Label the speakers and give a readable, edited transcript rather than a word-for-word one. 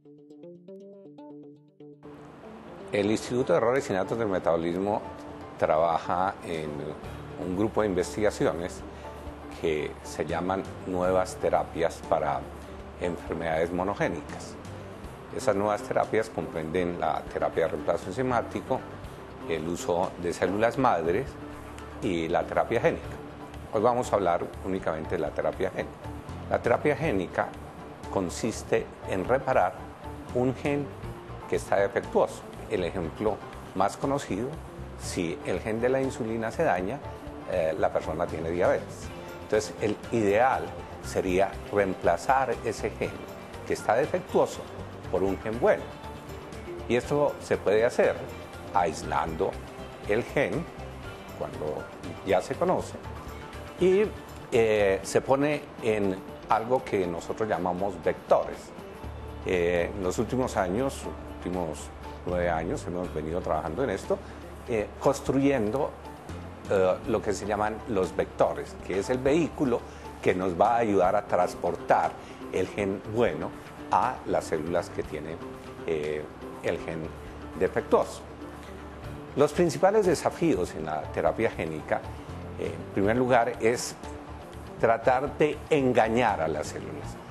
Speaker 1: El Instituto de Errores Innatos del Metabolismo trabaja en un grupo de investigaciones que se llaman nuevas terapias para enfermedades monogénicas. Esas nuevas terapias comprenden la terapia de reemplazo enzimático, el uso de células madres y la terapia génica. Hoy vamos a hablar únicamente de la terapia génica. La terapia génica consiste en reparar un gen que está defectuoso. El ejemplo más conocido, si el gen de la insulina se daña, la persona tiene diabetes. Entonces, el ideal sería reemplazar ese gen que está defectuoso por un gen bueno. Y esto se puede hacer aislando el gen cuando ya se conoce y se pone en algo que nosotros llamamos vectores. En los últimos años, últimos 9 años, hemos venido trabajando en esto, construyendo lo que se llaman los vectores, que es el vehículo que nos va a ayudar a transportar el gen bueno a las células que tienen el gen defectuoso. Los principales desafíos en la terapia génica, en primer lugar, es tratar de engañar a las células.